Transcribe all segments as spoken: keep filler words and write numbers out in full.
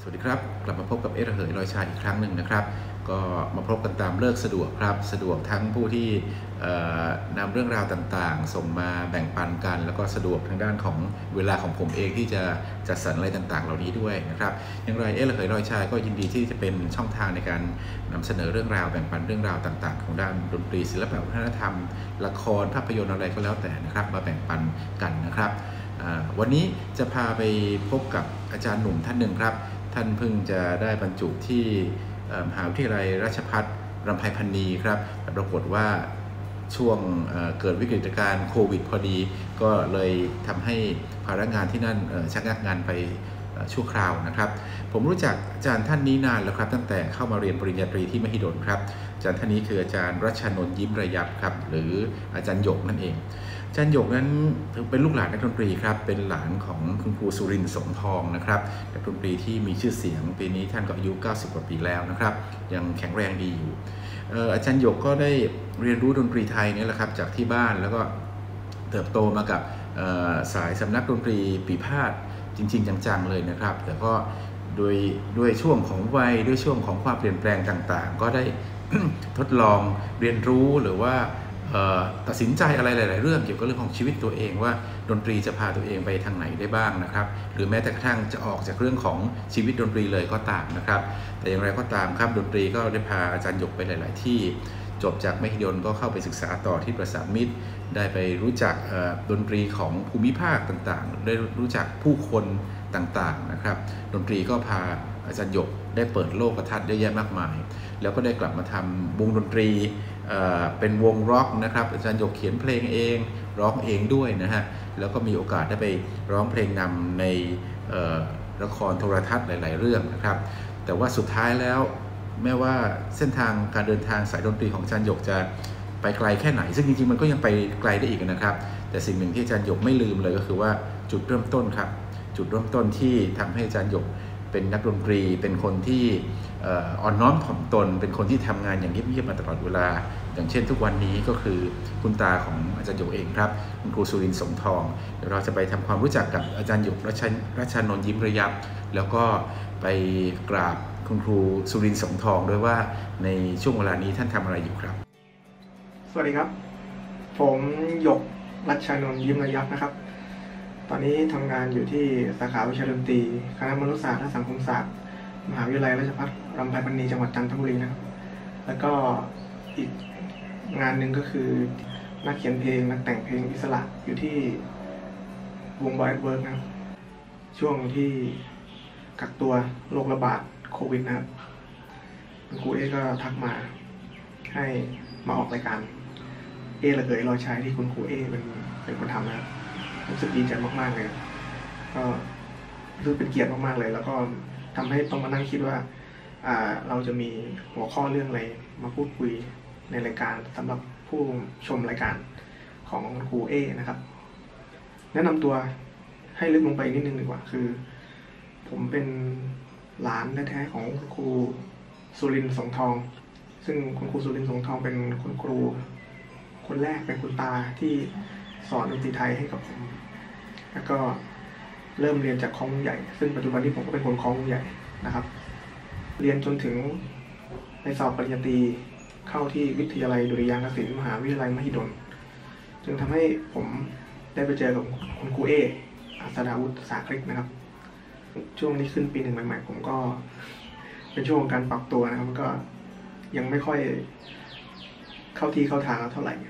สวัสดีครับกลับมาพบกับเอระเหยลอยชายอีกครั้งหนึ่งนะครับก็มาพบกันตามเลิกสะดวกครับสะดวกทั้งผู้ที่นำเรื่องราวต่างๆส่งมาแบ่งปันกันแล้วก็สะดวกทางด้านของเวลาของผมเองที่จะจัดสรรอะไรต่างๆเหล่านี้ด้วยนะครับอย่างไรเอระเหยลอยชายก็ยินดีที่จะเป็นช่องทางในการนำเสนอเรื่องราวแบ่งปันเรื่องราวต่างๆของด้านดนตรีศิลปะวัฒนธรรมละครภาพยนตร์อะไรก็แล้วแต่นะครับมาแบ่งปันกันนะครับวันนี้จะพาไปพบกับอาจารย์หนุ่มท่านหนึ่งครับท่านเพิ่งจะได้บรรจุที่มหาวิทยาลัยราชภัฏรำไพพรรณีครับแต่ปรากฏว่าช่วงเกิดวิกฤตการณ์โควิดพอดีก็เลยทำให้ภาระงานที่นั่นชักงักงานไปชั่วคราวนะครับผมรู้จักอาจารย์ท่านนี้นานแล้วครับตั้งแต่เข้ามาเรียนปริญญาตรีที่มหิดลครับอาจารย์ท่านนี้คืออาจารย์รัชนนท์ยิ้มระยับครับหรืออาจารย์หยกนั่นเองอาจารย์หยกนั้นถือเป็นลูกหลานนักดนตรีครับเป็นหลานของคุณครูสุรินทร์สมทองนะครับนักดนตรีที่มีชื่อเสียงปีนี้ท่านก็อายุเก้าสิบกว่าปีแล้วนะครับยังแข็งแรงดีอยู่อาจารย์หยกก็ได้เรียนรู้ดนตรีไทยนี่แหละครับจากที่บ้านแล้วก็เติบโตมากับสายสำนักดนตรีปีพาทย์จริงๆจังๆเลยนะครับแต่ก็โดยด้วยช่วงของวัยด้วยช่วงของความเปลี่ยนแปลงต่างๆก็ได้ ทดลองเรียนรู้หรือว่าตัดสินใจอะไรหลายๆเรื่องเกี่ยวกับเรื่องของชีวิตตัวเองว่าดนตรีจะพาตัวเองไปทางไหนได้บ้างนะครับหรือแม้แต่กระทั่งจะออกจากเรื่องของชีวิตดนตรีเลยก็ตามนะครับแต่อย่างไรก็ตามครับดนตรีก็ได้พาอาจารย์หยกไปหลายๆที่จบจากมหิดลก็เข้าไปศึกษาต่อที่ประสานมิตรได้ไปรู้จักดนตรีของภูมิภาคต่างๆได้รู้จักผู้คนต่างๆนะครับดนตรีก็พาอาจารย์หยกได้เปิดโลกทัศน์เยอะแยะมากมายแล้วก็ได้กลับมาทำวงดนตรีเป็นวงร็อกนะครับอาจารย์หยกเขียนเพลงเองร้องเองด้วยนะฮะแล้วก็มีโอกาสได้ไปร้องเพลงนำในละครโทรทัศน์หลายๆเรื่องนะครับแต่ว่าสุดท้ายแล้วแม้ว่าเส้นทางการเดินทางสายดนตรีของอาจารย์หยกจะไปไกลแค่ไหนซึ่งจริงๆมันก็ยังไปไกลได้อีกนะครับแต่สิ่งหนึ่งที่อาจารย์หยกไม่ลืมเลยก็คือว่าจุดเริ่มต้นครับจุดเริ่มต้นที่ทำให้อาจารย์หยกเป็นนักดนตรีเป็นคนที่อ่อนน้อมถ่อมตนเป็นคนที่ทำงานอย่างเงียบๆมาตลอดเวลาอย่างเช่นทุกวันนี้ก็คือคุณตาของอาจารย์หยกเองครับคุณครูสุรินทร์สมทองเดี๋ยวเราจะไปทำความรู้จักกับอาจารย์หยกรัชนนท์ยิ้มระยับแล้วก็ไปกราบคุณครูสุรินทร์สมทองด้วยว่าในช่วงเวลานี้ท่านทำอะไรอยู่ครับสวัสดีครับผมหยกรัชนนท์ยิ้มระยับนะครับตอนนี้ทำงานอยู่ที่สาขาวิชาดนตรีคณะมนุษยศาสตร์และสังคมศาสตร์มหาวิทยาลัยราชภัฏรำไพพรรณีจังหวัดจันทบุรีนะครับแล้วก็อีกงานหนึ่งก็คือนักเขียนเพลงนักแต่งเพลงอิสระอยู่ที่วงบอยเวิร์กนะครับช่วงที่กักตัวโรคระบาดโควิดนะครับคุณครูเอก็ทักมาให้มาออกรายการเอระเหยลอยชายที่คุณครูเอเป็นเป็นคนทำนะครับรู้สึกดีใจมากๆเลยก็รู้สึกเป็นเกียรติมากๆเลยแล้วก็ทำให้ต้องมานั่งคิดว่าเราจะมีหัวข้อเรื่องอะไรมาพูดคุยในรายการสำหรับผู้ชมรายการของครูเอนะครับแนะนำตัวให้ลึกลงไปนิดนึงดีกว่าคือผมเป็นหลานแท้ๆของครูสุรินทร์สมทองซึ่งคุณครูสุรินทร์สมทองเป็นคุณครูคนแรกเป็นคุณตาที่สอนดนตรีไทยให้กับผมแล้วก็เริ่มเรียนจากคลองใหญ่ซึ่งปัจจุบันนี้ผมก็เป็นคนคลองใหญ่นะครับเรียนจนถึงในสอบปริญญาตรีเข้าที่วิทยาลัยดุริยางคศิลป์มหาวิทยาลัยมหิดลจึงทำให้ผมได้ไปเจอกับคุณครูเออัศดาวุฒิสาคริกนะครับช่วงนี้ขึ้นปีหนึ่งใหม่ๆผมก็เป็นช่วงการปรับตัวนะครับก็ยังไม่ค่อยเข้าที่เข้าทางเท่าไหร่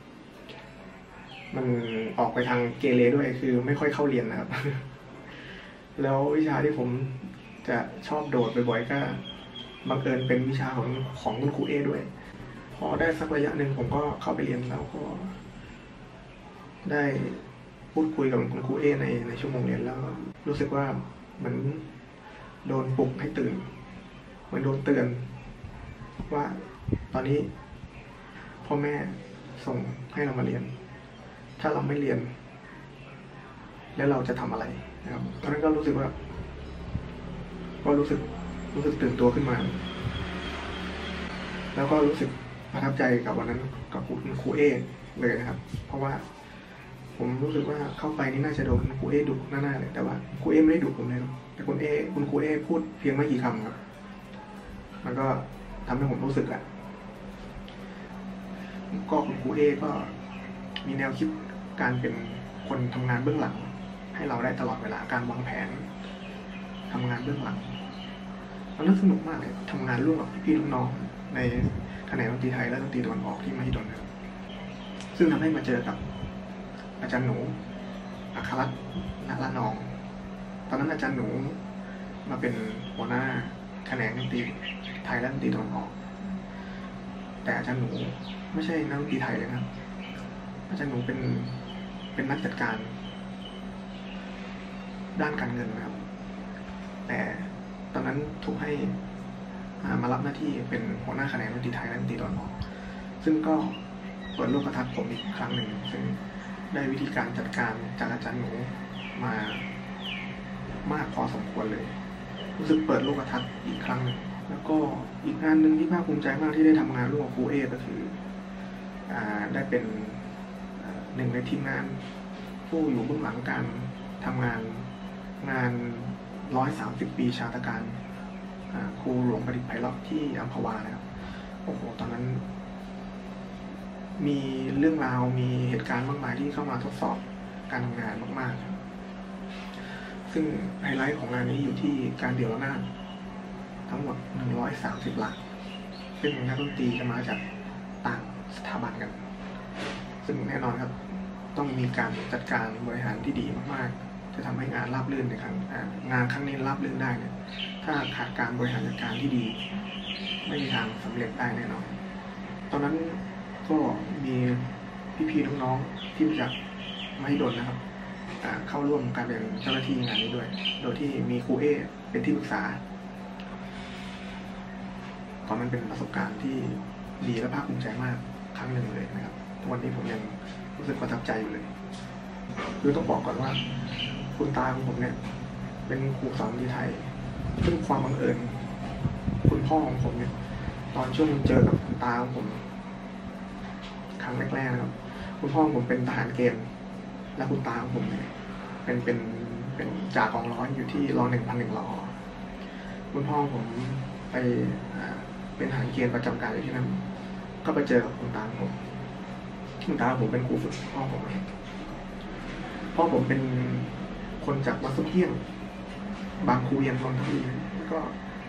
มันออกไปทางเกเรด้วยคือไม่ค่อยเข้าเรียนนะครับแล้ววิชาที่ผมจะชอบโดดบ่อยๆก็บังเอิญเป็นวิชาของของคุณครูเอด้วยพอได้สักระยะหนึ่งผมก็เข้าไปเรียนแล้วก็ได้พูดคุยกับคุณครูเอในในชั่วโมงเรียนแล้วรู้สึกว่าเหมือนโดนปลุกให้ตื่นเหมือนโดนเตือนว่าตอนนี้พ่อแม่ส่งให้เรามาเรียนถ้าเราไม่เรียนแล้วเราจะทำอะไรนะครับตอนนั้นก็รู้สึกว่าก็รู้สึกรู้สึกตื่นตัวขึ้นมาแล้วก็รู้สึกประทับใจกับวันนั้นกับคุณครูเอเลยนะครับเพราะว่าผมรู้สึกว่าเข้าไปนี่น่าจะโดนครูเอดุหน้าๆเลยแต่ว่าครูเอไม่ได้ดุผมเลยแต่คุณเอคุณครูเอพูดเพียงไม่กี่คำครับมันก็ทำให้ผมรู้สึกอะก็คุณครูเอก็มีแนวคิดการเป็นคนทำงานเบื้องหลังให้เราได้ตลอดเวลาการวางแผนทำงานเบื้องหลังมันน่าสนุกมากเลยทำงานร่วมกับพี่ๆน้องๆในแขนงดนตรีไทยและดนตรีตะวันออกที่มหิดลครับซึ่งทำให้มาเจอกับอาจารย์หนูอัครรัตน์ ณ ละนองตอนนั้นอาจารย์หนูมาเป็นหัวหน้าแขนงดนตรีไทยและดนตรีตะวันออกแต่อาจารย์หนูไม่ใช่นักดนตรีไทยเลยครับอาจารย์หนูเป็นเป็นนักจัดการด้านการเงินนะครับแต่ตอนนั้นถูกให้มารับหน้าที่เป็นหัวหน้าแขนงดนตรีไทยและดนตรีตะวันออกซึ่งก็เปิดโลกทัศน์ผมอีกครั้งหนึ่งซึ่งได้วิธีการจัดการจากอาจารย์หนูมามากพอสมควรเลยรู้สึกเปิดโลกทัศน์อีกครั้งหนึ่งแล้วก็อีกงานหนึ่งที่ภาคภูมิใจมากที่ได้ทำงานร่วมกับครูเอก็คืออ่าได้เป็นหนึ่งในทีมงานผู้อยู่เบื้องหลังการทำงานงานร้อยสามสิบปีชาตการครูหลวงประดิษฐ์ไพเราะที่อัมพวานะครับโอ้โหตอนนั้นมีเรื่องราวมีเหตุการณ์มากมายที่เข้ามาทดสอบการทำงานมากๆซึ่งไฮไลท์ของงานนี้อยู่ที่การเดี่ยวระนาดทั้งหมดหนึ่งร้อยสามสิบหลักซึ่งนักดนตรีจะมาจากต่างสถาบันกันซึ่งแน่นอนครับต้องมีการจัดการบริหารที่ดีมากๆจะทำให้งานราบรื่นในครั้งงานครั้งนี้ราบรื่นได้เนี่ยถ้าขาดการบริหารจัดการที่ดีไม่มีทางสำเร็จได้แน่นอนตอนนั้นก็มีพี่ๆน้องๆที่มาจากมหิดลนะครับเข้าร่วมการเป็นเจ้าหน้าที่งานนี้ด้วยโดยที่มีครูเอเป็นที่ปรึกษาตอนนั้นเป็นประสบการณ์ที่ดีและภาคภูมิใจมากครั้งหนึ่งเลยนะครับทุกวันนี้ผมยังรู้สึกประทับใจอยู่เลยคือต้องบอกก่อนว่าคุณตาของผมเนี่ยเป็นครูสอนดนตรีไทยซึ่งความบังเอิญคุณพ่อของผมเนี่ยตอนช่วงเจอกับคุณตาของผมครั้งแรกๆนะครับคุณพ่อของผมเป็นทหารเกณฑ์และคุณตาของผมเนี่ยเป็นเป็นเป็นจ่ากองร้อยอยู่ที่รอหนึ่งพันหนึ่งรอคุณพ่อของผมไปเป็นทหารเกณฑ์ประจำการอยู่ที่นั่นก็ไปเจอกับคุณตาผมคุณตาผมเป็นครูฝึกพ่อผมพ่อผมเป็นคนจากวัดสุเที่ยงบางครูเรียนนนทบุรีก็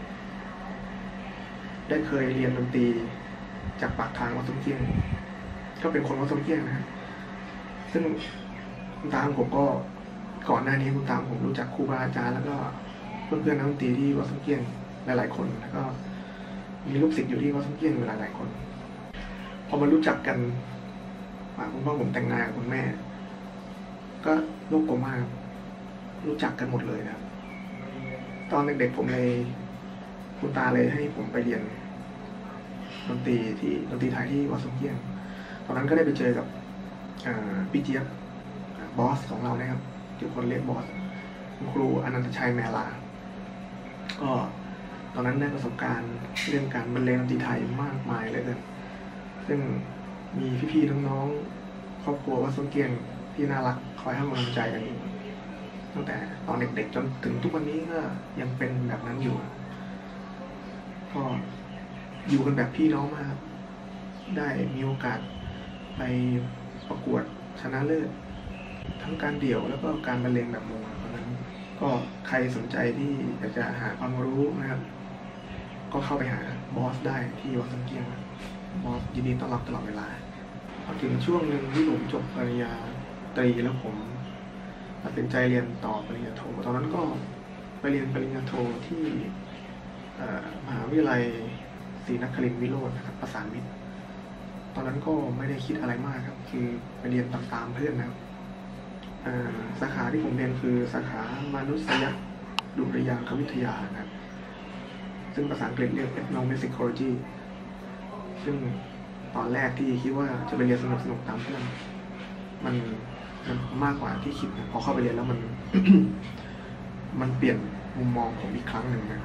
ได้เคยเรียนดนตรีจากปากทางวัดสุเที่ยงก็เป็นคนวัดสุเที่ยงนะซึ่งคุณตาผมก็ก่อนหน้านี้คุณตาผมรู้จักครูบาอาจารย์แล้วก็เพื่อนๆนักดนตรีที่วัดสุเที่ยงหลายๆคนแล้วก็มีลูกศิษย์อยู่ที่วัดสุเที่ยงหลายๆคนพอมารู้จักกันคุณพ่อผมแต่งงานกับคุณแม่ก็โลกกลมมากรู้จักกันหมดเลยนะครับตอนเด็กๆผมเลยคุณตาเลยให้ผมไปเรียนดนตรีที่ดนตรีไทยที่วัดสุเที่ยงตอนนั้นก็ได้ไปเจอกับพี่เจี๊ยบบอสของเรานะครับที่คนเรียกบอสคุณครูอนันตชัยแมลาก็ตอนนั้นได้ประสบการณ์เรื่องการบรรเลงดนตรีไทยมากมายเลยครับซึ่งมีพี่ๆน้องๆครอบครัววัดสุเที่ยงที่น่ารักคอยให้กำลังใจกันอยู่ตั้งแต่ตอนเด็กๆจนถึงทุกวันนี้ก็ยังเป็นแบบนั้นอยู่ก็อยู่กันแบบพี่น้องมากได้มีโอกาสไปประกวดชนะเลิศทั้งการเดี่ยวแล้วก็การบรรเลงแบบวงตอนนั้นก็ใครสนใจที่อยากจะหาความรู้นะครับก็เข้าไปหาบอสได้ที่วัดสุเที่ยงบอสยินดีต้อนรับตลอดเวลาพอถึงช่วงหนึ่งที่ผมจบปริญญาตรีแล้วผมตัดสินใจเรียนต่อปริญญาโทตอนนั้นก็ไปเรียนปริญญาโทที่มหาวิทยาลัยศรีนครินทร์วิโรจน์นะครับประสานมิตรตอนนั้นก็ไม่ได้คิดอะไรมากครับคือไปเรียนตามๆเพื่อนนะครับสาขาที่ผมเรียนคือสาขามนุษยดุริยางควิทยานะครับซึ่งภาษาอังกฤษเรียก ethnomusicology ซึ่งตอนแรกที่คิดว่าจะไปเรียนสนุกๆตามเพื่อนมันมันมากกว่าที่คิดนะพอเข้าไปเรียนแล้วมัน มันเปลี่ยนมุมมองผมอีกครั้งหนึ่งนะ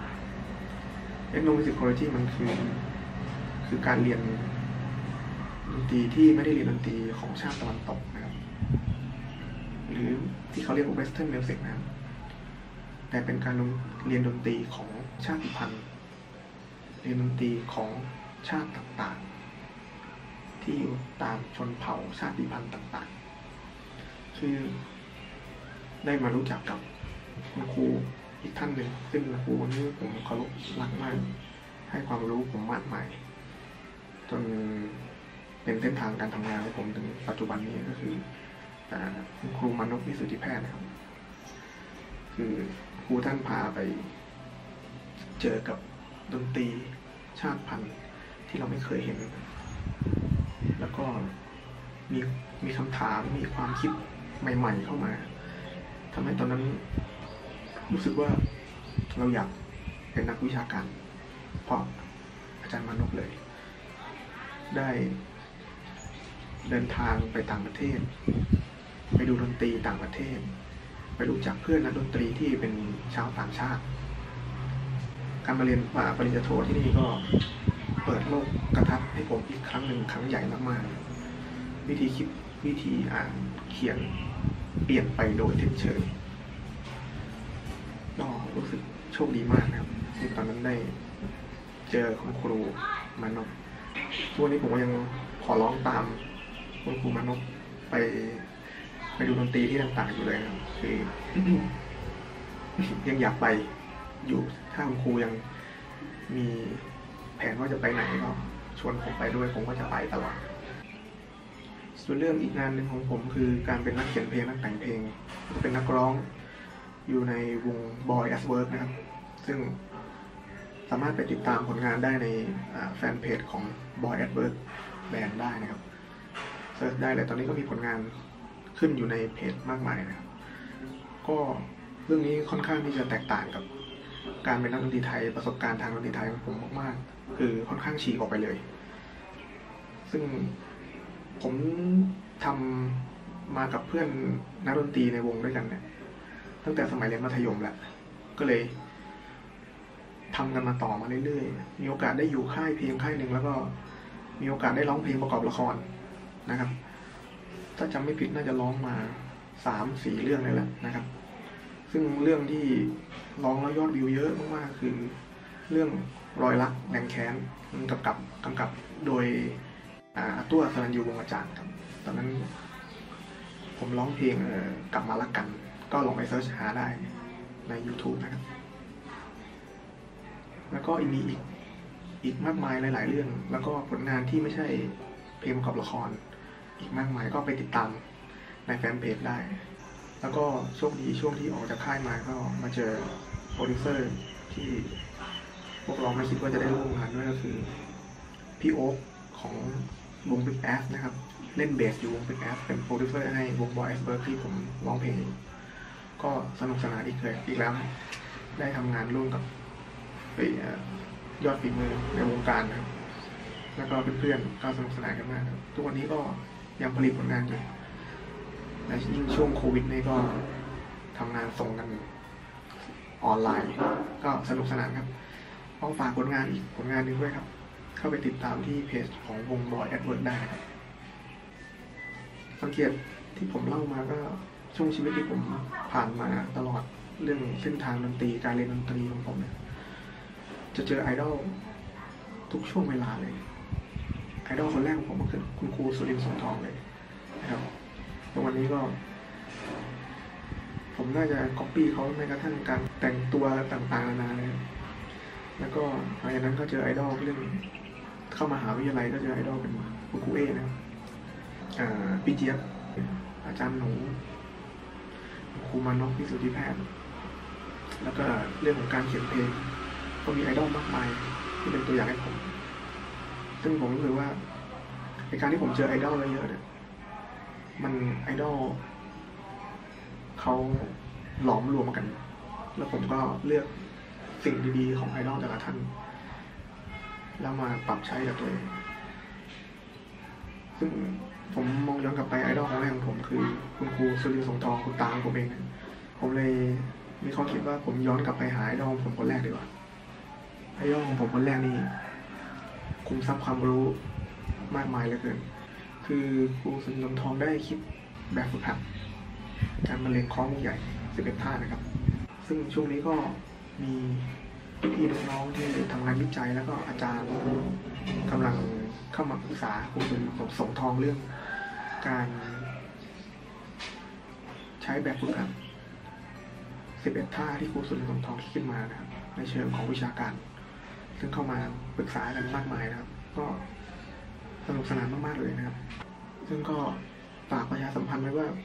ethnomusicology มันคือคือการเรียนดนตรีที่ไม่ได้เรียนดนตรีของชาติตะวันตกนะครับหรือที่เขาเรียกว่า western music นะครับแต่เป็นการเรียนดนตรีของชาติพันธุ์เรียนดนตรีของชาติต่างๆที่อยู่ตามชนเผ่าชาติพันธุ์ต่างๆคือได้มารู้จักกับคุณครูอีกท่านหนึ่งซึ่งคุณครูคนนี้ผมเคารพรักมากให้ความรู้ผมมากมายจนเป็นเส้นทางการทำงานของผมถึงปัจจุบันนี้ก็คือคุณครูมานพวิสุทธิแพทย์นะครับคือครูท่านพาไปเจอกับดนตรีชาติพันธุ์ที่เราไม่เคยเห็นแล้วก็มีมีคำถามมีความคิดใหม่ๆเข้ามาทำให้ตอนนั้นรู้สึกว่าเราอยากเป็นนักวิชาการเพราะอาจารย์มานพเลยได้เดินทางไปต่างประเทศไปดูดนตรีต่างประเทศไปรู้จักเพื่อนนักดนตรีที่เป็นชาวต่างชาติการมาเรียนปริญญาโทที่นี่ก็เปิดโลกกระทัดให้ผมอีกครั้งหนึ่งครั้งใหญ่มากๆวิธีคิดวิธีอ่านเขียนเปลี่ยนไปโดยสิ้นเชิงก็รู้สึกโชคดีมากนะครับที่ตอนนั้นได้เจอคุณครูมานพทุกวันนี้ผมก็ยังขอร้องตามคุณครูมานพไปไปดูดนตรีที่ต่างๆอยู่เลยนะครับคือ ยังอยากไปอยู่ถ้าคุณครูยังมีแผนว่าจะไปไหนก็ชวนผมไปด้วยผมก็จะไปตลอดส่วนเรื่องอีกงานหนึ่งของผมคือการเป็นนักเขียนเพลงนักแต่งเพลงเป็นนักร้องอยู่ในวง Boy at Work นะครับซึ่งสามารถไปติดตามผลงานได้ในแฟนเพจของ Boy at Work แบรนด์ได้นะครับเซิร์ชได้เลยตอนนี้ก็มีผลงานขึ้นอยู่ในเพจมากมายนะครับก็เรื่องนี้ค่อนข้างที่จะแตกต่างกับการเป็นนักดนตรีไทยประสบการณ์ทางดนตรีไทยของผมมากๆคือค่อนข้างฉีกออกไปเลยซึ่งผมทำมากับเพื่อนนักดนตรีในวงด้วยกันเนี่ยตั้งแต่สมัยเรียนมัธยมแหละก็เลยทำกันมาต่อมาเรื่อยๆมีโอกาสได้อยู่ค่ายเพลงค่ายหนึ่งแล้วก็มีโอกาสได้ร้องเพลงประกอบละครนะครับถ้าจำไม่ผิดน่าจะร้องมาสามสี่เรื่องเลยแหละนะครับซึ่งเรื่องที่ร้องแล้วยอดวิวเยอะมากๆคือเรื่องรอยรักแรงแค้นกำกับกำกับโดยอาตัวสรัญญูวงศ์อาจารย์ครับตอนนั้นผมร้องเพลงกลับมารักกันก็ลองไปเสิร์ชหาได้ใน YouTube นะครับแล้วก็มีอีกอีกมากมายหลายๆเรื่องแล้วก็ผลงานที่ไม่ใช่เพลงประกอบละครอีกมากมายก็ไปติดตามในแฟนเพจได้แล้วก็โชคดีช่วงที่ออกจากค่ายมาก็มาเจอโปรดิวเซอร์ที่พวกเราไม่คิดว่าจะได้ร่วมงานด้วยก็คือพี่โอ๊คของวง Big Ass นะครับเล่นเบสอยู่วง Big Ass เป็นโปรดิวเซอร์ให้วง Boy at Work ที่ผมร้องเพลงก็สนุกสนานอีกเลยอีกแล้วได้ทำงานร่วมกับยอดฝีมือในวงการนะครับแล้วก็เพื่อนๆก็สนุกสนานกันมากครับทุกวันนี้ก็ยังผลิตผลงานอยู่และยิ่งช่วงโควิดนี่ก็ทำงานส่งกันออนไลน์ก็สนุกสนานครับต้องฝากผลงานอีกผลงานหนึ่งด้วยครับเข้าไปติดตามที่เพจของวง Boy at Work ได้ครับสังเกตที่ผมเล่ามาก็ช่วงชีวิตที่ผมผ่านมาตลอดเรื่องเส้นทางดนตรีการเรียนดนตรีของผมเนี่ยจะเจอไอดอลทุกช่วงเวลาเลยไอดอลคนแรกของผมก็คือคุณครูสุรินทร์ สงทองเลยนะครับตรงวันนี้ก็ผมน่าจะก๊อปปี้เขาในกระทั่งการแต่งตัวต่างๆนานาเลยแล้วก็หลังจากนั้นก็เจอไอดอลเรื่องเข้ามหาวิทยาลัยก็เจอไอดอลเป็นคุณครูเอนะครับพี่เจี๊ยบอาจารย์หนูครูมานพวิสุทธิแพทย์แล้วก็เรื่องของการเขียนเพลงก็มีไอดอลมากมายที่เป็นตัวอย่างให้ผมซึ่งผมรู้สึกว่าในการที่ผมเจอไอดอลเยอะๆเนี่ยมันไอดอลเขาหลอมรวมกันแล้วผมก็เลือกสิ่งดีๆของไอดอลแต่ละท่านแล้วมาปรับใช้กับตัวเองซึ่งผมมองย้อนกลับไปไอดอลของแรกของผมคือคุณครูสุรินทร์ สงทองคุณตาของผมเองนะผมเลยมีความคิดว่าผมย้อนกลับไปหาไอดอลของผมคนแรกดีกว่าไอดอลของผมคนแรกนี่คุมทรัพย์ความรู้มากมายเหลือเกินคือครูสุรินทร์ สงทองได้คิดแบบฝึกหัดการบรรเลงคล้องวงใหญ่สิบเอ็ดท่านะครับซึ่งซึ่งช่วงนี้ก็มีพี่น้องๆที่ทำงานวิจัยแล้วก็อาจารย์กำลังเข้ามาปรึกษาครูสุรินทร์สงทองเรื่องการใช้แบบฝึกหัดสิบเอ็ดท่าที่ครูสุรินทร์สงทองคิดขึ้นมานะครับในเชิงของวิชาการซึ่งเข้ามาปรึกษากันมากมายนะครับก็สนุกสนานมากๆเลยนะครับซึ่งก็ฝากประชาสัมพันธ์ไว้ว่า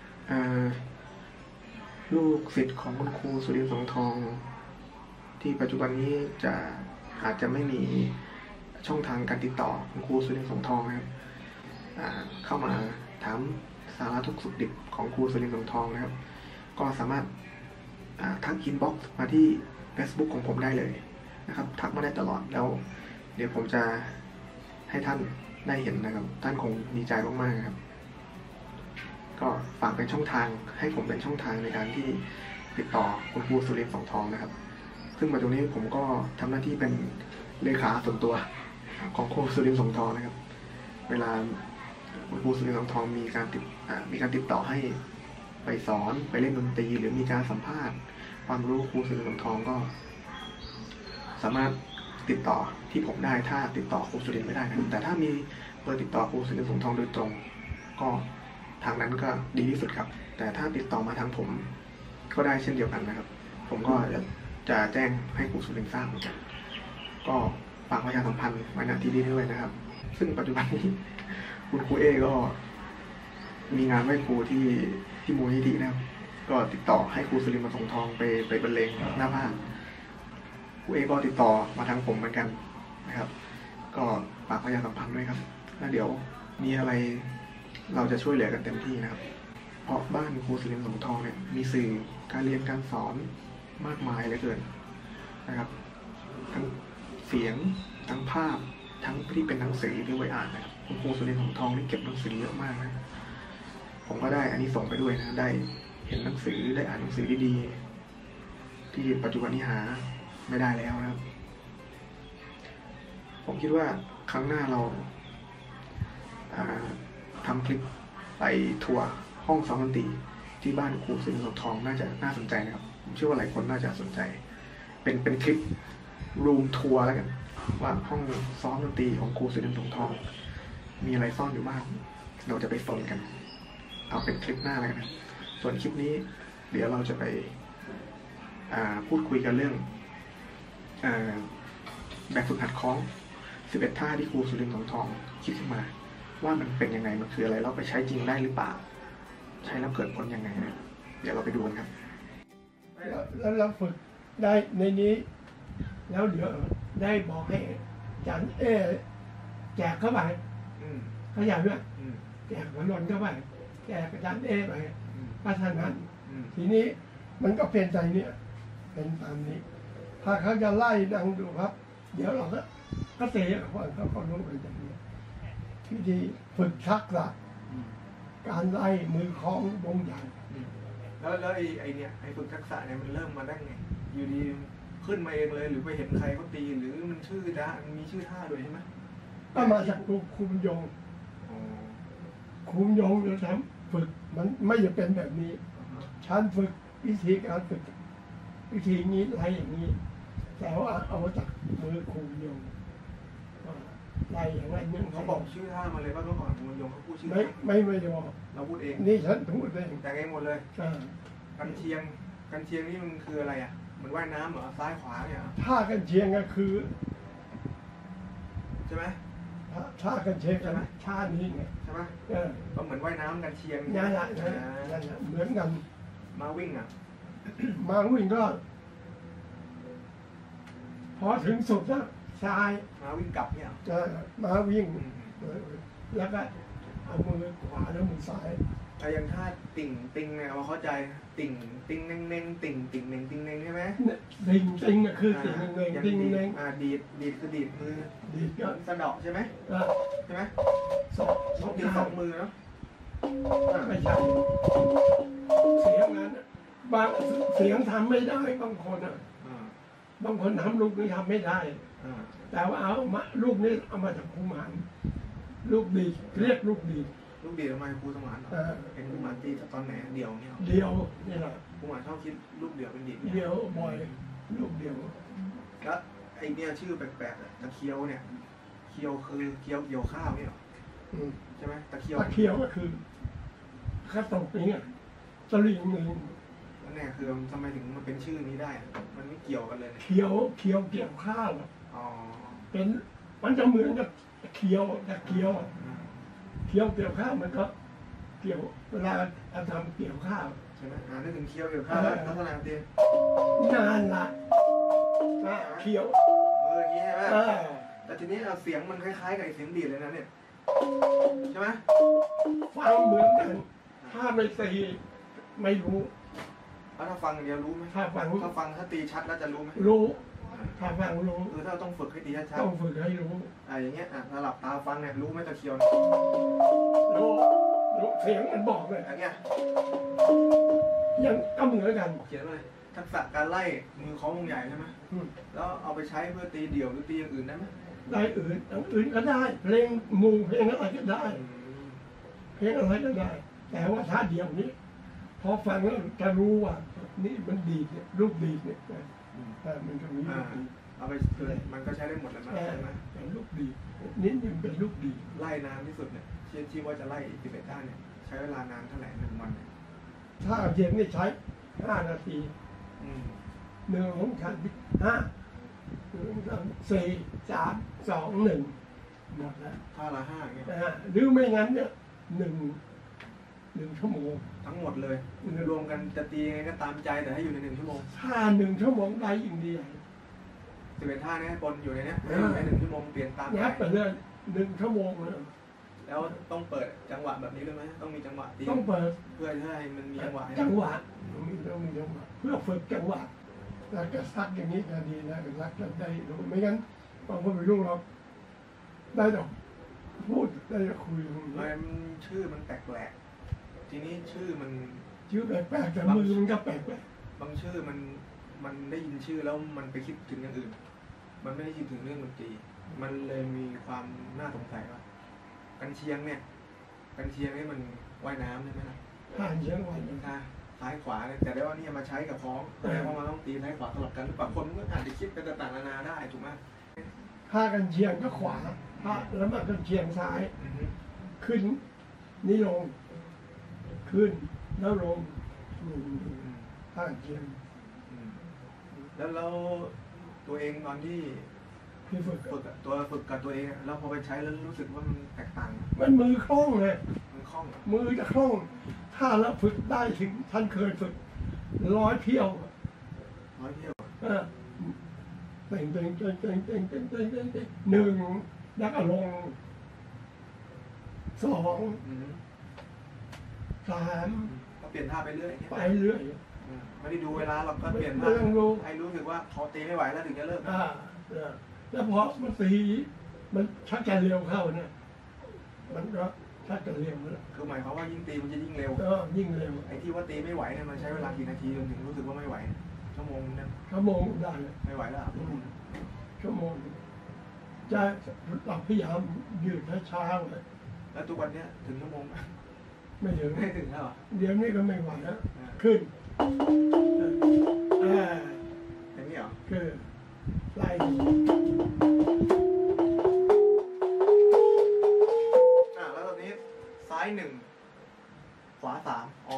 ลูกศิษย์ของคุณครูสุรินทร์สงทองที่ปัจจุบันนี้จะอาจจะไม่มีช่องทางการติดต่อคุณครูสุรินทร์สงทองนะครับเข้ามาถามสาระทุกสุขดิบของครูสุรินทร์สงทองนะครับก็สามารถทักอินบ็อกซ์มาที่ Facebook ของผมได้เลยนะครับทักมาได้ตลอดแล้วเดี๋ยวผมจะให้ท่านได้เห็นนะครับท่านคงดีใจมากๆครับก็ฝากเป็นช่องทางให้ผมเป็นช่องทางในการที่ติดต่อคุณครูสุรินทร์สงทองนะครับซึ่งปัจจุบันนี้ผมก็ทำหน้าที่เป็นเลขาส่วนตัวของครูสุรินทร์สงทองนะครับเวลาคุณครูสุรินทร์สงทองมีการติดมีการติดต่อให้ไปสอนไปเล่นดนตรีหรือมีการสัมภาษณ์ความรู้ครูสุรินทร์สงทองก็สามารถติดต่อที่ผมได้ถ้าติดต่อครูสุรินทร์ไม่ได้นะแต่ถ้ามีเบอร์ติดต่อครูสุรินทร์สงทองโดยตรงก็ทางนั้นก็ดีที่สุดครับแต่ถ้าติดต่อมาทางผมก็ได้เช่นเดียวกันนะครับผมก็จะแจ้งให้ครูสุรินทร์ทราบเหมือนกันก็ฝากประชาสัมพันธ์ไว้ณที่นี้ด้วยนะครับซึ่งปัจจุบันนี้คุณครูเอก็มีงานไหว้ครูที่ที่มูลนิธินะครับก็ติดต่อให้ครูสุรินทร์สงทองไปไปบรรเลงหน้าผ้าครูเอก็ติดต่อมาทางผมเหมือนกันนะครับก็ฝากประชาสัมพันธ์ด้วยครับแล้วเดี๋ยวมีอะไรเราจะช่วยเหลือกันเต็มที่นะครับเพราะบ้านครูสุรินทร์สงทองเนี่ยมีสื่อการเรียนการสอนมากมายเหลือเกินนะครับทั้งเสียงทั้งภาพทั้งที่เป็นหนังสือที่ไว้อ่านนะครับคุณครูสุรินทร์สงทองนี่เก็บหนังสือเยอะมากนะผมก็ได้อันนี้ส่งไปด้วยนะได้เห็นหนังสือได้อ่านหนังสือดีๆที่ปัจจุบันนี้หาไม่ได้แล้วนะครับผมคิดว่าครั้งหน้าเราทำคลิปไปทัวร์ห้องซ้อมดนตรีที่บ้านครูสุรินทร์สงทองน่าจะน่าสนใจนะครับผมเชื่อว่าหลายคนน่าจะสนใจเป็นเป็นคลิปรูมทัวร์แล้วกันว่าห้องซ้อมดนตรีของครูสุรินทร์สงทองมีอะไรซ่อนอยู่บ้างเราจะไปฟังกันเอาเป็นคลิปหน้าเลยนะส่วนคลิปนี้เดี๋ยวเราจะไปพูดคุยกันเรื่องแบบฝึกหัดคล้องสิบเอ็ดท่าที่ครูสุรินทร์สงทองคิดขึ้นมาว่ามันเป็นยังไงมันคืออะไรเราไปใช้จริงได้หรือเปล่าใช้แล้วเกิดผลยังไงนะเดี๋ยวเราไปดูกันครับแล้วเราฝึกได้ในนี้แล้วเดี๋ยวได้บอกให้อาจารย์เอแจกเข้าไปเข้าใจไหมแจกมันนนเข้าไปแจกอาจารย์เอไปพัฒนาทีนี้มันก็เป็นใจเนี่ยเป็นตามนี้ถ้าเขาจะไล่ดังดูครับเดี๋ยวเราก็ก็เตะว่าเขาก็รู้ไปอย่างนี้วิธีฝึกทักษะการไล่มือคล้องวงใหญ่แล้วแล้วไอ้ไอ้เนี่ยไอ้ฝึกทักษะเนี่ยมันเริ่มมาได้ไงอยู่ดีขึ้นมาเองเลยหรือไปเห็นใครเขาตีหรือมันชื่อด้ามันมีชื่อท่าด้วยใช่ไหมก็มาจากครูครูยงครูยงจะทำฝึกมันไม่จะเป็นแบบนี้ฉันฝึกวิธีการฝึกวิธีนี้อะไรอย่างนี้แต่ว่าเอาจากมือครูยงอะไรอย่างไรนึงเขาบอกชื่อท่ามาเลยว่าเมื่อก่อนครูยงเขาพูดชื่อไม่ไม่ไม่ได้บอกเราพูดเองนี่ฉันพูดเองแต่เองหมดเลยกันเชียงกันเชียงนี่มันคืออะไรอ่ะเหมือนว่ายน้ำเหรอซ้ายขวาเนี่ยท่ากันเชียงก็คือใช่ไหมท่ากันเชียงใช่ไหมท่านี้ไงใช่ไหมก็เหมือนว่ายน้ำกันเชียงนั่นแหละนั่นแหละเหมือนกันมาวิ่งอ่ะมาวิ่งก็พอถึงสุดแล้วซ้ายมาวิ่งกลับเนี่ยจะมาวิ่งแล้วก็เอามือขวาแล้วมือซ้ายแต่ยังท่าติ่งติ่งเนี่ยเราเข้าใจติ่งติ่งเน่งเน่งติ่งติ่งเน่งติ่งเน่งใช่ไหมติ่งติ่งก็คือติ่งเน่งติ่งเน่งอ่าดีดดีดคือดีดมือดีดก็สะเดาะใช่ไหมใช่ไหมสองสองดีดสองมือเนาะไม่ใช่เสียงนั้นบางเสียงทำไม่ได้บางคนอ่ะบางคนทำลูกนี้ทำไม่ได้แต่ว่าเอามาลูกนี้เอามาจากภูมิลูกดีเรียกลูกดีลูกเดียวทำไมครูสมานเหรอเออเห็นครูหมานตีตอนไหนเดี่ยวเนี่ยเดียวนี่แหละครูหมานชอบคิดลูกเดี่ยวเป็นดีดเดียวบ่อยลูกเดียวแล้วไอเนี่ยชื่อแปลกๆอะตะเคียวเนี่ยเคียวคือเคียวเกี่ยวข้าวเนี่ยเหรออืมใช่ไหมตะเคียวตะเคียวก็คือข้าตกนี้ตะลิงหนึ่งแล้วเนี่ยคือทำไมถึงมันเป็นชื่อนี้ได้อะมันไม่เกี่ยวกันเลยเนี่ยเคียวเคียวเกี่ยวข้าวอะอ๋อเป็นมันจะเหมือนกับเคียวแต่เคียวอะอืมเคียวเกี่ยวข้าวมันก็เกี่ยวเวลาเราทำเกี่ยวข้าวใช่ไหมอ่านึกถึงเคียวเกี่ยวข้าวแล้วลักษณะเตียงานละนะเคียวมืออย่างนี้ใช่ไหมเออแต่ทีนี้เอาเสียงมันคล้ายๆกับไอ้เสียงดีดเลยนะเนี่ยใช่ไหมฟังเหมือนกัน ถ้าไม่ตีไม่รู้แล้วถ้าฟังอย่างเดียวรู้ไหมถ้าฟังถ้าฟังถ้าตีชัดแล้วจะรู้ไหมรู้ถ้าฟังรู้คือถ้าเราต้องฝึกให้ตีชัดต้องฝึกให้รู้ๆอ่าอย่างเงี้ยอ่ะถ้าหลับตาฟังเนี่ยรู้ไหมตะเคียวเนี่ยรู้รู้เสียงมันบอกเลยอย่างเงี้ยยังก็เหมือนกันเขียนเลยทักษะการไล่มือของวงใหญ่ใช่ไหมอืมแล้วเอาไปใช้เพื่อตีเดี่ยวหรือตีอย่างอื่นได้ไหมได้อื่นอย่างอื่นก็ได้เพลงหมูเพลงอะไรก็ได้อืมเพลงอะไรก็ได้ แต่ว่าถ้าเดียวนี้ พอฟังแล้วจะรู้ว่า นี่มันดีดเนี่ยรูปดีดเนี่ยแต่มันจะมีอ่าลูกดีดเอาไปคือมันก็ใช้ได้หมดเลยมั้ยแต่ใช่ไหมเป็นลูกดีดนี่ยังเป็นลูกดีดไล่นานที่สุดเนี่ยที่ที่ว่าจะไล่สิบเอ็ดด้านเนี่ยใช้เวลานานเท่าไหร่หนึ่งวันเนี่ยถ้าเย็นนี่ใช้ห้านาทีอืมหนึ่งของขันห้าหนึ่งสองสี่สามสองหนึ่งหมดแล้วท่าละห้าอย่างเงี้ยนะฮะหรือไม่งั้นเนี่ยหนึ่งหนึ่งชั่วโมงทั้งหมดเลยรวมกันจะตียังไงก็ตามใจแต่ให้อยู่ในหนึ่งชั่วโมงถ้าหนึ่งชั่วโมงได้ยิ่งดีสิบเอ็ดท่าเนี้ปนอยู่ในเนี้ยให้อยู่ในหนึ่งชั่วโมงเปลี่ยนตามใจงับไปเลยหนึ่งชั่วโมงเลยแล้วต้องเปิดจังหวะแบบนี้ด้วยไหมต้องมีจังหวะตีต้องเปิดเพื่อให้มันมีจังหวะจังหวะมีต้องมีจังหวะเพื่อฝึกจังหวะแล้วก็ซักอย่างนี้ก็ดีนะรักกันได้รู้ไม่งั้นบางคนไม่รู้หรอกได้ดอกพูดได้คุยมันชื่อมันแปลกๆทีนี้ชื่อมันชื่อแปลกๆแต่มือมันก็แปลกบางชื่อมันมันได้ยินชื่อแล้วมันไปคิดถึงอย่างอื่น มันไม่ได้คิดถึงเรื่องดนตรีมันเลยมีความน่าสงสัยว่ากันเชียงเนี่ยกันเชียงนี่มันว่ายน้ำใช่ไหมล่ะๆผ่านเชียงวันค่ะซ้ายขวาเนี่ยแต่ได้ว่านี่มาใช้กับพ้องแสดงว่ามันต้องตีซ้ายขวาสลับกันหรือเปล่าคนก็อาจจะคิดเป็นต่างๆนานาได้ถูกไหมถ้ากันเชียงก็ขวาถ้าแล้วมากันเชียงซ้ายอือฮึขึ้นนี่ลง ขึ้นแล้วลงอืมอืมถ้ากันเชียงอืมแล้วเราตัวเองตอนที่ที่ฝึกฝึกอะตัวฝึกกับตัวเองอะแล้วพอไปใช้แล้วรู้สึกว่ามันแตกต่างมันมือคล่องเลยมันคล่องอะมือจะคล่อง ถ้าเราฝึกได้ถึงท่านเคยฝึกร้อยเที่ยวร้อยเที่ยวเออเต่งเต่งเต่งเต่งเต่งเต่งเต่งเต่งเต่งหนึ่งแล้วก็ลงสองอืมสามก็เปลี่ยนท่าไปเรื่อยอย่างเงี้ยไปเรื่อยอืมไม่ได้ดูเวลาเราก็เปลี่ยนไม่ท่าต้องรู้ให้รู้สึกว่าพอตีไม่ไหวแล้วถึงจะเลิกอ่าเออแล้วพอมันตีมันชักจะเร็วเข้าเนี่ยมันก็ชักจะเร็วแล้วคือหมายความว่ายิ่งตีมันจะยิ่งเร็วก็ยิ่งเร็วไอ้ที่ว่าตีไม่ไหวเนี่ยมันใช้เวลากี่นาทีจนถึงรู้สึกว่าไม่ไหวชั่วโมงนึงชั่วโมงได้เลยไม่ไหวแล้วอะชั่วโมงจะเราพยายามยืดช้าๆเลยแล้วทุกวันเนี้ยถึงชั่วโมงไหมไม่ถึงไม่ถึงแล้วเหรอเดี๋ยวนี้ก็ไม่ไหวแล้วอ่าขึ้นเอออย่างนี้เหรอคือไล่อ่าแล้วตอนนี้ซ้ายหนึ่งขวาสามอ๋อ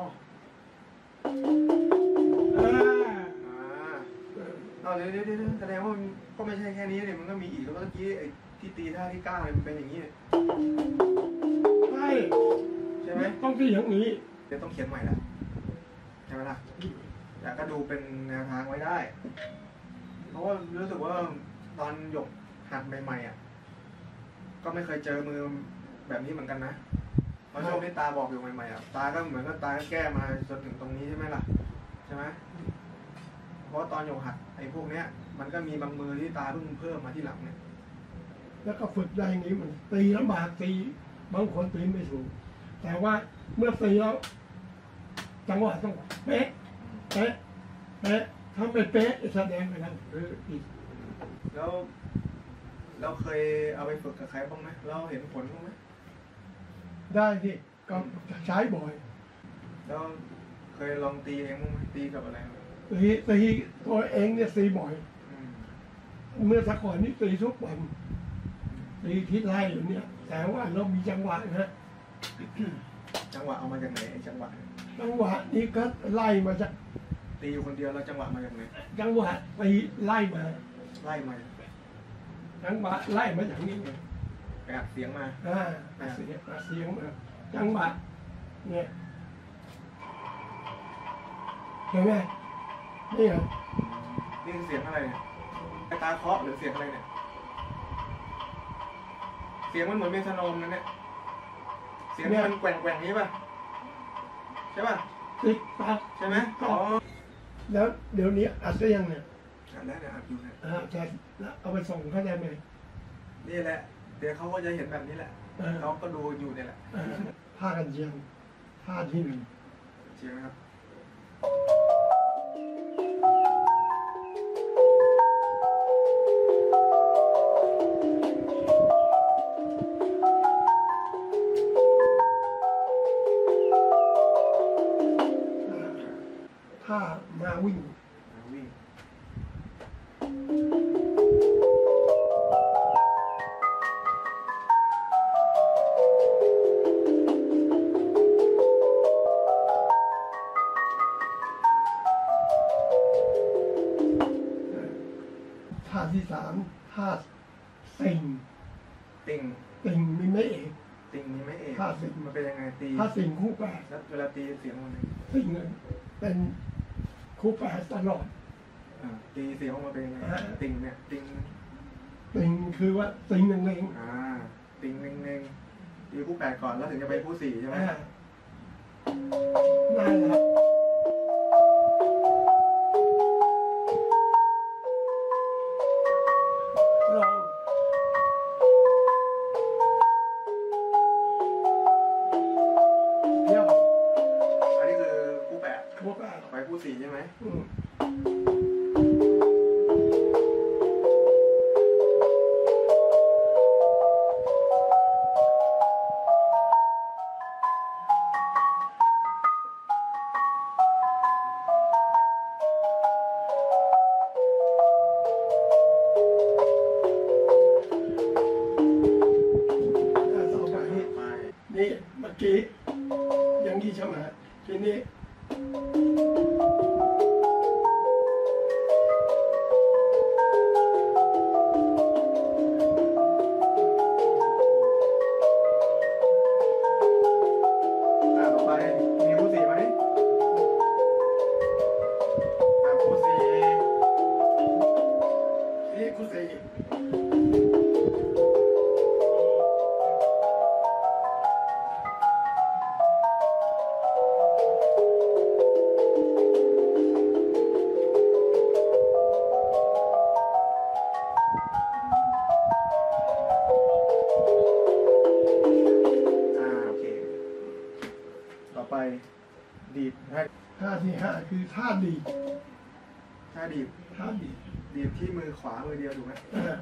อ่าอ่าเอาเดี๋ยวเดี๋ยวเดี๋ยวแสดงว่ามันก็ไม่ใช่แค่นี้เนี่ยมันก็มีอีกแล้วเมื่อกี้ไอ้ที่ตีท่าที่เก้าเนี่ยมันเป็นอย่างนี้เนี่ยใช่ใช่ไหมต้องที่อย่างนี้เดี๋ยวต้องเขียนใหม่ละใช่ไหมล่ะแต่ก็ดูเป็นแนวทางไว้ได้ เพราะว่ารู้สึกว่าตอนหยกหัดใหม่ๆอ่ะก็ไม่เคยเจอมือแบบนี้เหมือนกันนะเพราะช่วงที่ตาบอกอยู่ใหม่ๆอ่ะตาก็เหมือนกับตาแก้มาจนถึงตรงนี้ใช่ไหมล่ะใช่ไหมเพราะตอนหยกหัดไอ้พวกเนี้ยมันก็มีบางมือที่ตาเพิ่งเพิ่มมาที่หลังเนี่ยแล้วก็ฝึกได้อย่างนี้มันตีลำบากตีบางคนตีไม่ถูกแต่ว่าเมื่อตีแล้วจังหวะต้องเป๊ะเป๊ะเป๊ะถ้าไม่เป๊ะแสดงไปแล้วหรืออีกแล้วเราเคยเอาไปฝึกกับใครบ้างไหมเราเห็นผลบ้างไหมได้ที่ก็ใช้บ่อยแล้วเคยลองตีเองมั้งไหมตีกับอะไรไหมตีตีตัวเองเนี่ยตีบ่อยอืมเมื่อสักก่อนนี่ตีทุกวันตีทิศไล่อยู่เนี่ย แต่ว่าเรามีจังหวะนะจังหวะเอามาจากไหนไอ้จังหวะจังหวะนี้ก็ไล่มาจากตีอยู่คนเดียวแล้วจังหวะมาจากไหนจังหวะตีไล่มาไล่มาจังหวะไล่มาอย่างนี้ไงไปอัดเสียงมาอ่าอัดเสียงอัดเสียงมาจังหวะเนี่ยเห็นไหมนี่เหรอนี่คือเสียงอะไรเนี่ยไอ้ตาเคาะหรือเสียงอะไรเนี่ยเสียงมันเหมือนเมทรโนมนะเนี่ยเสียงมันแกว่งแกว่งๆนี้ป่ะใช่ป่ะติ๊กตักใช่ไหมอ๋อแล้วเดี๋ยวนี้อัดได้ยังเนี่ยอัดแล้วเนี่ยอัดอยู่เนี่ยอ่าจะเอาไปส่งเขาได้ไหมนี่แหละ เดี๋ยวเขาก็จะเห็นแบบนี้แหละเออเขาก็ดูอยู่เนี่ยแหละอ่าผ้ากันเชียงผ้าที่หนึ่งเชียงนะครับผ้ามาวิ่งมาวิ่งท่าที่สามท่าสิงติ่งสิงมีไม่เอกติ่งมีไหมเอกท่าสิงมันเป็นยังไงตีท่าสิงคู่แปดแล้วเวลาตีเสียงมันสิงเป็นคู่แปดตลอดอ่าตีเสียงออกมาเป็นยังไงอ่าติ่งเนี่ยติ่งสิงคือว่าสิงหนึ่งเองอ่าติ่งหนึ่งหนึ่งตีคู่แปดก่อนแล้วถึงจะไปคู่สี่ใช่ไหมอ่านั่นแหละลองเดี๋ยวอันนี้คือคู่แปดคู่แปดไปคู่สี่ใช่ไหมอืม อ่าต่อไปนี่ไปนี่เมื่อกี้อย่างนี้ใช่ไหมทีนี้อ่าต่อไปมีคู่สี่ไหมอ่าคู่สี่นี่คุณสีอ่าโอเค ต่อไปดีดให้ท่าที่ห้าคือท่าดีดถ้าดีดท่าดีดดีดที่มือขวามือเดียวถูกไหมอ่า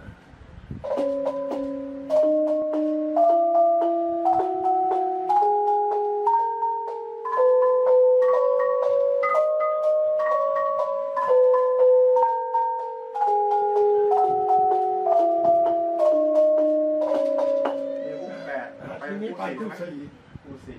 มีคู่แปดอ่าไปทีนี้คู่ไปสี่ทุกใช่ไหมสี่คู่สี่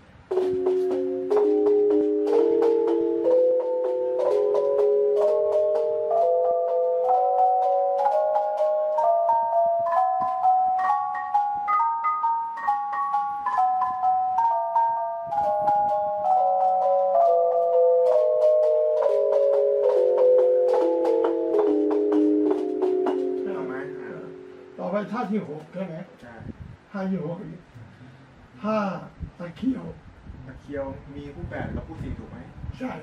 เอาไหมอ่าต่อไปท่าที่หกใช่ไหมใช่ท่าที่หกอีกท่าตะเคียวตะเคียวมีคู่แปดกับคู่สี่ถูกไหมใช่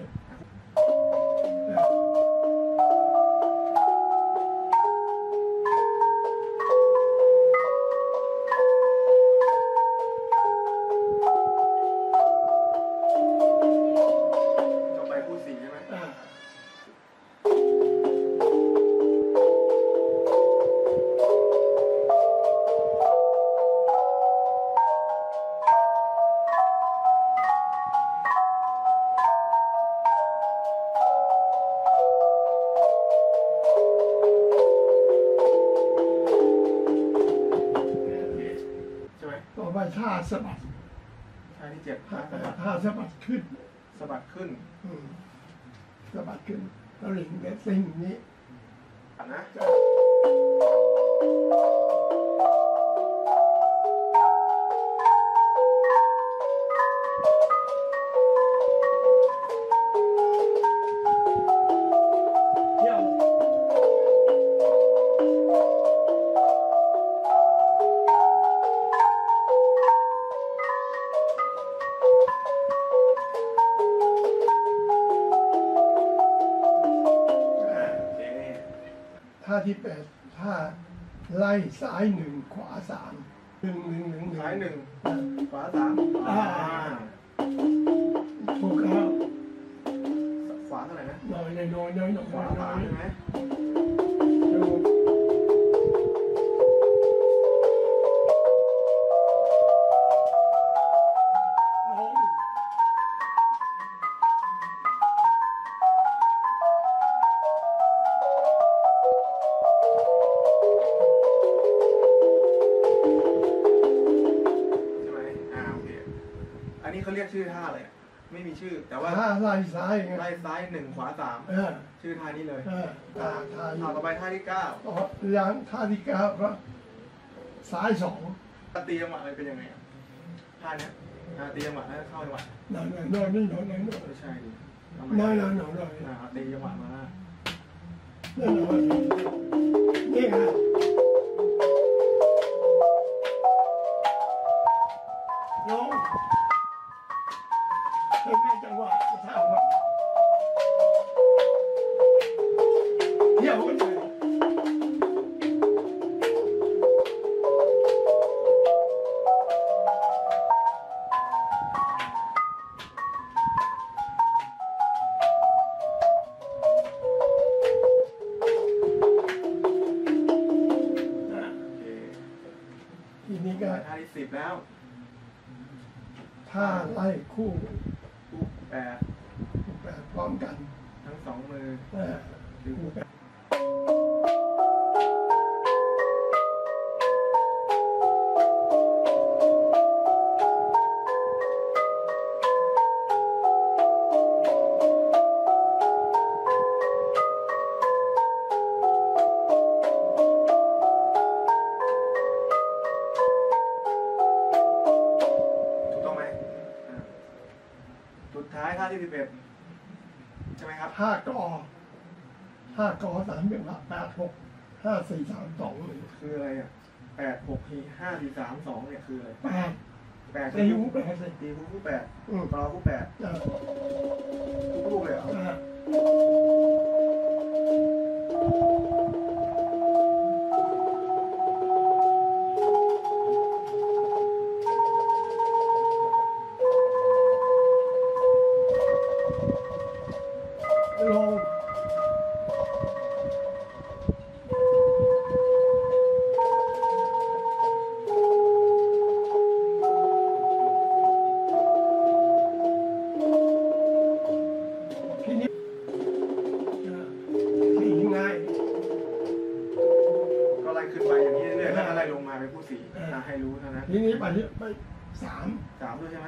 สะบัดท่าที่เจ็ดท่าท่าสะบัดท่าสะบัดขึ้นสะบัดขึ้นอืมสะบัดขึ้นแล้วหลิงเบสซิ่งนี้นะเที่ยวท่าที่แปดท่าไล่ซ้ายหนึ่งขวาสามหนึ่งหนึ่งหนึ่งซ้ายหนึ่งอ่าขวาสามอ่า ถูกแล้วขวาเท่าไหร่นะน้อยน้อยน้อยน้อยน้อยขวาน้สาอมยใช่ไหมดูลงใช่ไหมอ่าโอเคอันนี้เขาเรียกชื่อท่าอะไรอะไม่มีชื่อ แต่ว่าท่าไล่ซ้ายไงไล่ซ้ายหนึ่งขวาสามเออชื่อท่านี้เลยเออตาท่าท่าต่อไปท่าที่เก้าต่อยางท่าที่เก้าก็ซ้ายสองตีจังหวะอะไรเป็นยังไงอะท่าเนี้ยอ่าตีจังหวะแล้วเข้าจังหวะหน่อยหน่อยหน่อยนี่หน่อยหน่อยหน่อยไม่ใช่ดิหน่อยหน่อยหน่อยหน่อยอ่าตีจังหวะมานี่หน่อยนี่ไงลงเห็นไหมจังหวะท่าว่าเที่ยวกันเลยนะโอเคทีนี้ก็ท่าที่สิบแล้วท่าไล่คู่คู่แปดแบบพร้อมกันทั้งสองมือเออคู่กันถูกต้องไหมอ่าสุดท้ายท่าที่สิบเอ็ดใช่ไหมครับห้ากอห้ากอสามเป็นแปดหกห้าสี่สามสองหนึ่งคืออะไรอ่ะแปดหกทีห้าสี่สามสองเนี่ยคืออะไรแปดแปดตีหูแปดสิตีคู่คู่แปดอืมปลอคู่แปดเออทุกลูกเลยเหรอเออลง ทีนี้สีง่ายก็ไล่ขึ้นไปอย่างนี้เรื่อยๆแล้วก็ไล่ลงมาเป็นคู่สี่อ่ะให้รู้เท่านั้นทีนี้ไปที่ไปสามสามด้วยใช่ไหม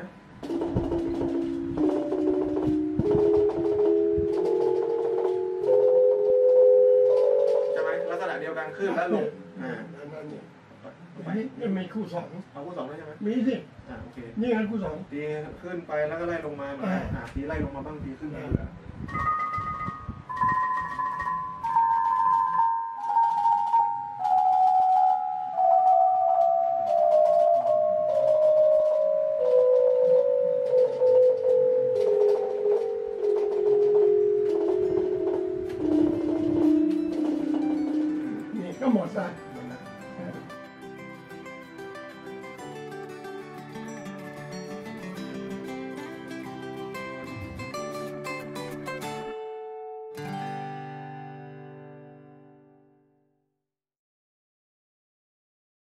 ใช่ไหมลักษณะเดียวกันขึ้นแล้วลงอ่านั่นนี่ทีนี้ยังมีคู่สองเอาคู่สองด้วยใช่ไหมมีสิอ่าโอเคนี่ไงคู่สองตีขึ้นไปแล้วก็ไล่ลงมาเหมือนกันอ่าตีไล่ลงมาบ้างตีขึ้นมาอ่า